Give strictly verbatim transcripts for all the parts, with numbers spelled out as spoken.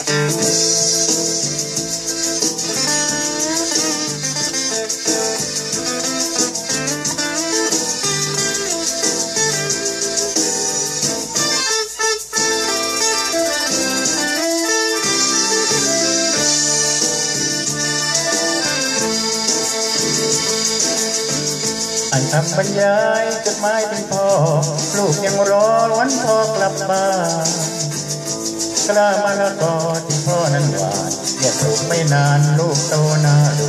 อันคำบรรยายจดหมายถึงพ่อลูกยังรอวันพ่อกลับบ้านกล้ามาละกอที่พ่อนั้นหวานเรียกลูกไม่นานลูกโตน่าดู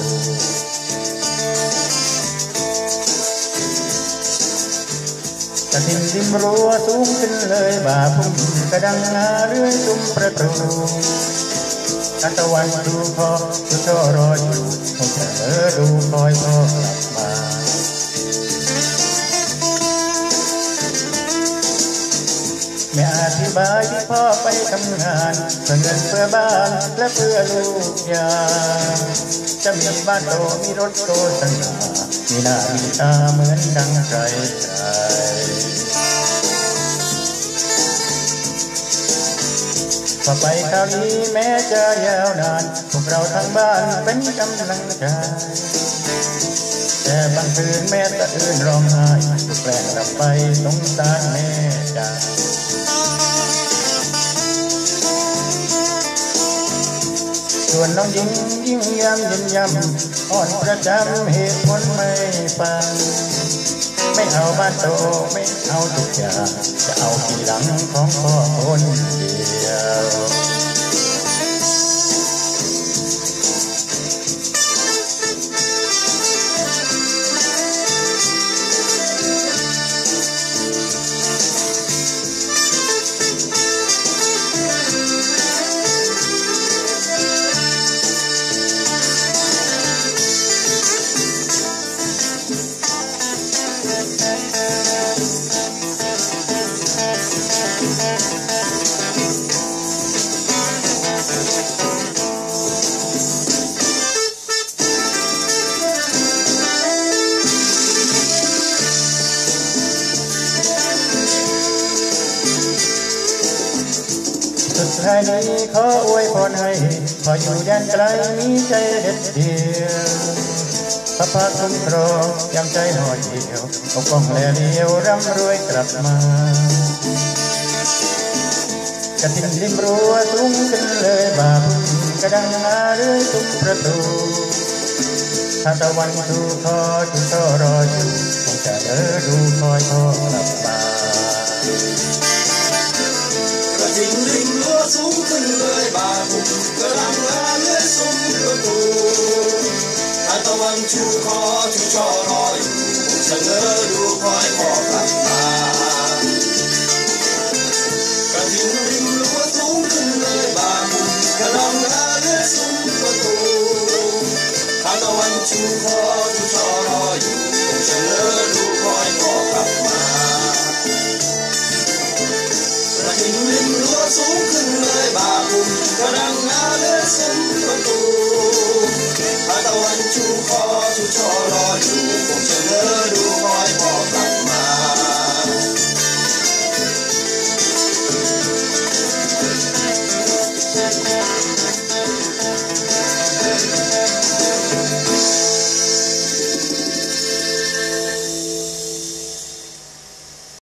กระถิ่นริมรั้วสูงขึ้นเลยบ่าพุ่มกระดังงาเรื่อยซุ้มประตูอันตะวันดูพ่อดูช่อรออยู่คงจะเออดูคอยพ่อกลับมาไม่อธิบายที่พ่อไปทำงานเพื่อเงินเพื่อบ้านและเพื่อลูกยาจะมีบ้านโตมีรถโตสง่ามีหน้ามีตาเหมือนดังใครใครพอไปคราวนี้แม้จะยาวนานพวกเราทั้งบ้านเป็นกำลังใจแต่บางคืนแม่ตะอื่นร้องไห้ถูกแกล้งหลับไปสงสารแม่จ้าส่วนน้องหญิงยิ่งย้ำยิ่งย้ำอ่อนประจำเหตุผลไม่ฟังไม่เอาบ้านโตไม่เอาทุกอย่างจะเอาที่หลังของพ่อคนเดียวสุดท้ายนี้ขออวยพรให้พออยู่แดนไกลมีใจเด็ดเดียวพระพักคุ้มครองยังใจห่อเหี่ยวปกป้องแลเลี้ยวร่ำรวยกลับมากระถิ่นริมรั้วสูงขึ้นเลยบาบุญกระดังงาเรื่อยทุกประตูถ้าตะวันดูคอจุดต่อรออยู่คงจะเดินดูคอยพ่อกลับมากระถิ่นริมรั้วสูงขึ้นเลยบาบุญกระดังงาเรื่อยซุ้มประตูถ้าตะวันชูคอจุดต่อรออยู่คงจะเดินดูคอยพ่อกลับมากระถิ่นริมรั้วสูงขึ้นเลยบาบุญกระดังงาเรื่อยซุ้มประตูถ้าตะวันชูคอจุดต่อรออยู่คงจะเดินดูคอยพ่อกลับมากระถิ่นริมรั้วสูงขึ้นเลยบาบุญกระดังงาเรื่อยซุ้มประตูถ้าตะวันชูคอจุดต่อรออยู่คงจะเดิน